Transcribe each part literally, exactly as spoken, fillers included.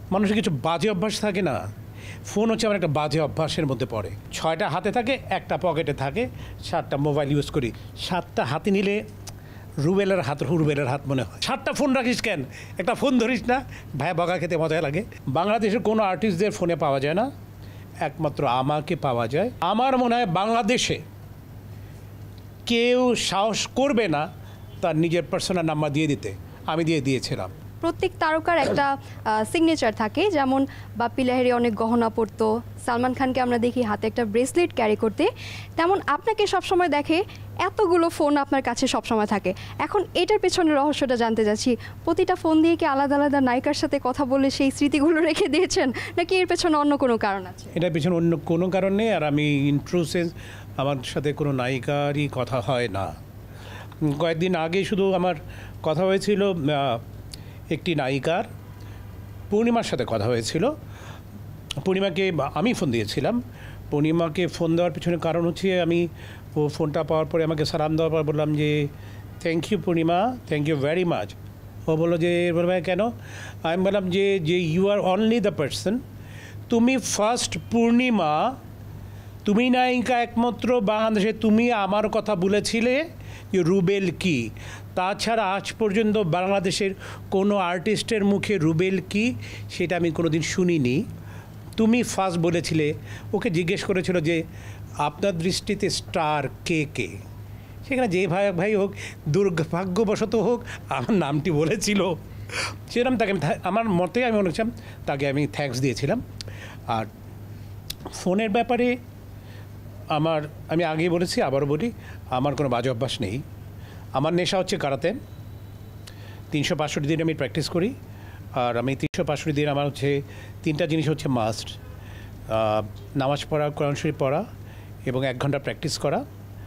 মানুষের কিছু বাজে অভ্যাস থাকে না, ফোন হচ্ছে আমার একটা বাজে অভ্যাসের মধ্যে পড়ে। ছয়টা হাতে থাকে, একটা পকেটে থাকে, সাতটা মোবাইল ইউজ করি। সাতটা হাতে নিলে রুবেলের হাত রুবেলের হাত মনে হয়। সাতটা ফোন রাখিস কেন, একটা ফোন ধরিস না? ভাই বকা খেতে মজা লাগে। বাংলাদেশের কোনো আর্টিস্টদের ফোনে পাওয়া যায় না, একমাত্র আমাকে পাওয়া যায়। আমার মনে হয় বাংলাদেশে কেউ সাহস করবে না তার নিজের পার্সোনাল নাম্বার দিয়ে দিতে, আমি দিয়ে দিয়েছিলাম। প্রত্যেক তারকার একটা সিগনেচার থাকে, যেমন বাপ্পি লাহিড়ী অনেক গহনা পরতো, সালমান খানকে আমরা দেখি হাতে একটা ব্রেসলেট ক্যারি করতে, তেমন আপনাকে সবসময় দেখে এতগুলো ফোন আপনার কাছে সবসময় থাকে। এখন এটার পেছনে রহস্যটা জানতে চাচ্ছি, প্রতিটা ফোন দিয়ে কি আলাদা আলাদা নায়িকার সাথে কথা বলে সেই স্মৃতিগুলো রেখে দিয়েছেন, নাকি এর পেছনে অন্য কোনো কারণ আছে? এটার পেছনে অন্য কোনো কারণ নেই, আর আমি ইন্ট্রুসেন্স আমার সাথে কোনো নায়িকারই কথা হয় না। কয়েকদিন আগে শুধু আমার কথা হয়েছিল একটি নায়িকার, পূর্ণিমার সাথে কথা হয়েছিল। পূর্ণিমাকে আমি ফোন দিয়েছিলাম। পূর্ণিমাকে ফোন দেওয়ার পিছনে কারণ হচ্ছে আমি ও ফোনটা পাওয়ার পরে আমাকে সালাম দেওয়ার পর বললাম যে thank you Purnima, thank you very much. ও বললো যে ভাই কেন? আমি বললাম যে যে you are only the person, তুমি ফার্স্ট পূর্ণিমা, তুমি নায়িকা একমাত্র বাংলাদেশে, তুমি আমার কথা বলেছিলে যে রুবেল কি। তাছাড়া আজ পর্যন্ত বাংলাদেশের কোনো আর্টিস্টের মুখে রুবেল কি সেটা আমি কোনো দিন শুনিনি। তুমি ফার্স্ট বলেছিলে। ওকে জিজ্ঞেস করেছিল যে আপনার দৃষ্টিতে স্টার কে কে, সেখানে যে ভাই ভাই হোক, দুর্ভাগ্যবশত হোক আমার নামটি বলেছিল, সেরকম তাকে আমার মতে আমি মনে করছিলাম তাকে আমি থ্যাঙ্কস দিয়েছিলাম। আর ফোনের ব্যাপারে আমার, আমি আগেই বলেছি আবারও বলি, আমার কোনো বাজে অভ্যাস নেই। আমার নেশা হচ্ছে কারাতে। তিনশো পাঁচষট্টি দিন আমি প্র্যাকটিস করি, আর আমি তিনশো পাঁচষট্টি দিন আমার হচ্ছে তিনটা জিনিস হচ্ছে মাস্ট: নামাজ পড়া, কোরআন শরীফ পড়া এবং এক ঘন্টা প্র্যাকটিস করা।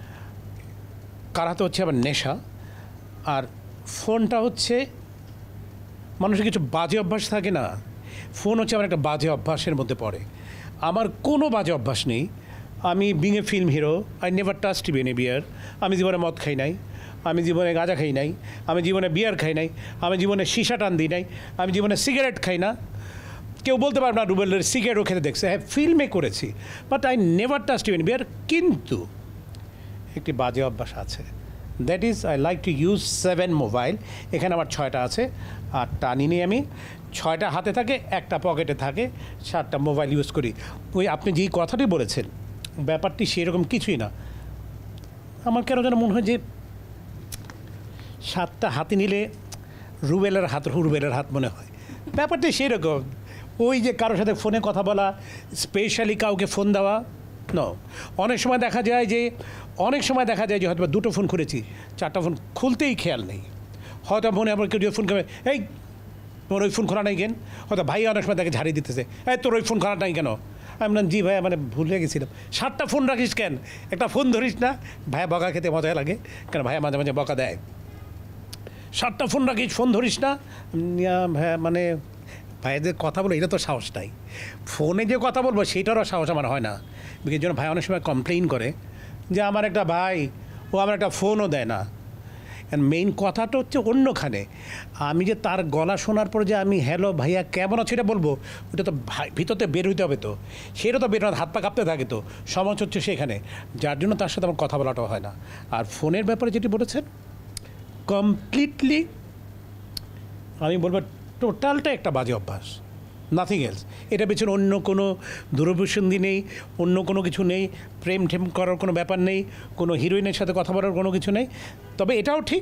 কারাতে হচ্ছে আমার নেশা। আর ফোনটা হচ্ছে, মানুষের কিছু বাজে অভ্যাস থাকে না, ফোন হচ্ছে আমার একটা বাজে অভ্যাসের মধ্যে পড়ে। আমার কোনো বাজে অভ্যাস নেই। আমি being a film hero, I never touch TV any beer. আমি জীবনে মদ খাই নাই, আমি জীবনে গাঁজা খাই নাই, আমি জীবনে বিয়ার খাই নাই, আমি জীবনে সীসা টান দিই নাই, আমি জীবনে সিগারেট খাই না। কেউ বলতে পারবে না রুবেলের সিগারেটও খেতে দেখছে, হ্যাঁ ফিল্মে করেছি, but I never touch TV any beer. কিন্তু একটি বাজে অভ্যাস আছে, that is I like to use seven mobile. এখানে আমার ছয়টা আছে, আর টানি নিয়ে আমি ছয়টা হাতে থাকে, একটা পকেটে থাকে, সাতটা মোবাইল ইউজ করি। ওই আপনি যেই কথাটি বলেছেন ব্যাপারটি সেরকম কিছুই না। আমার কেন যেন মনে হয় যে সাতটা হাতে নিলে রুবেলের হাত রুবেলের হাত মনে হয়। ব্যাপারটি সেরকম, ওই যে কারোর সাথে ফোনে কথা বলা, স্পেশালি কাউকে ফোন দেওয়া ন। অনেক সময় দেখা যায় যে অনেক সময় দেখা যায় যে হয়তো দুটো ফোন খুলেছি, চারটা ফোন খুলতেই খেয়াল নেই। হয়তো মনে আবার কেউ ফোন করে, এই তোর ওই ফোন খোলা নাই কেন? হয়তো ভাই অনেক সময় তাকে ঝাড়িয়ে দিতেছে, এই তোর ওই ফোন খোলা নাই কেন? আমি বললাম জি ভাই, মানে ভুলে গেছিলাম। সাতটা ফোন রাখিস কেন, একটা ফোন ধরিস না? ভাইয়া বকা খেতে মজা লাগে, কেন ভাইয়া মাঝে মাঝে বকা দেয়। সাতটা ফোন রাখিস, ফোন ধরিস না? ভাইয়া মানে ভাইয়াদের কথা বলো, এটা তো সাহস নাই। ফোনে যে কথা বলবো সেইটারও সাহস আমার হয় না। বিকজ জন্য ভাই অনেক সময় কমপ্লেইন করে যে আমার একটা ভাই, ও আমার একটা ফোনও দেয় না। অ্যান্ড মেইন কথাটা হচ্ছে অন্যখানে। আমি যে তার গলা শোনার পর যে আমি হ্যালো ভাইয়া কেমন আছে এটা বলবো, ওটা তো ভিতরতে বের হইতে হবে, তো সেটা তো বের হাত পা কাঁপতে থাকে, তো সমস্যা হচ্ছে সেখানে, যার জন্য তার সাথে আমার কথা বলাটাও হয় না। আর ফোনের ব্যাপারে যেটি বলেছেন, কমপ্লিটলি আমি বলবো টোটালটা একটা বাজে অভ্যাস, নাথিং এলস। এটা পেছনে অন্য কোনো দূরভিসন্ধি নেই, অন্য কোনো কিছু নেই, প্রেম ঠেম করার কোনো ব্যাপার নেই, কোনো হিরোইনের সাথে কথা বলার কোনো কিছু নেই। তবে এটাও ঠিক,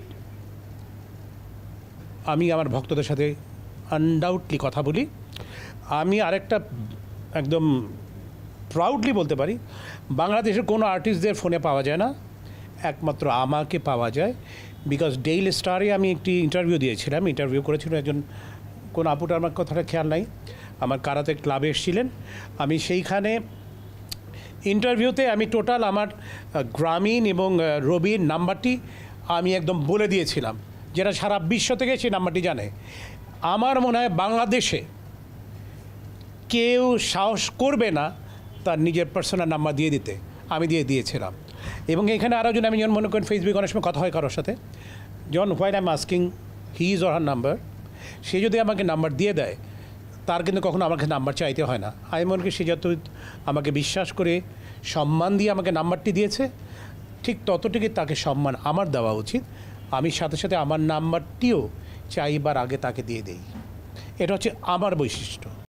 আমি আমার ভক্তদের সাথে আনডাউটলি কথা বলি। আমি আরেকটা একদম প্রাউডলি বলতে পারি, বাংলাদেশের কোনো আর্টিস্টদের ফোনে পাওয়া যায় না, একমাত্র আমাকে পাওয়া যায়। বিকজ ডেইলি স্টারে আমি একটি ইন্টারভিউ দিয়েছিলাম, ইন্টারভিউ করেছিল একজন, কোন আপুটা, আমার কথাটা খেয়াল নাই, আমার কারাতে ক্লাবে এসেছিলেন। আমি সেইখানে ইন্টারভিউতে আমি টোটাল আমার গ্রামীণ এবং রবির নাম্বারটি আমি একদম বলে দিয়েছিলাম, যেটা সারা বিশ্ব থেকে সেই নাম্বারটি জানে। আমার মনে হয় বাংলাদেশে কেউ সাহস করবে না তার নিজের পার্সোনাল নাম্বার দিয়ে দিতে, আমি দিয়ে দিয়েছিলাম। এবং এখানে আরও জন, আমি যখন মনে করেন ফেসবুকে অনেক সময় কথা হয় কারোর সাথে, যখন while I am asking his or her number, সে যদি আমাকে নাম্বার দিয়ে দেয়, তার কিন্তু কখনো আমার কাছে নাম্বার চাইতে হয় না। আমি মনে করি সে যত আমাকে বিশ্বাস করে সম্মান দিয়ে আমাকে নাম্বারটি দিয়েছে, ঠিক ততটুকু তাকে সম্মান আমার দেওয়া উচিত। আমি সাথে সাথে আমার নাম্বারটিও চাইবার আগে তাকে দিয়ে দেই। এটা হচ্ছে আমার বৈশিষ্ট্য।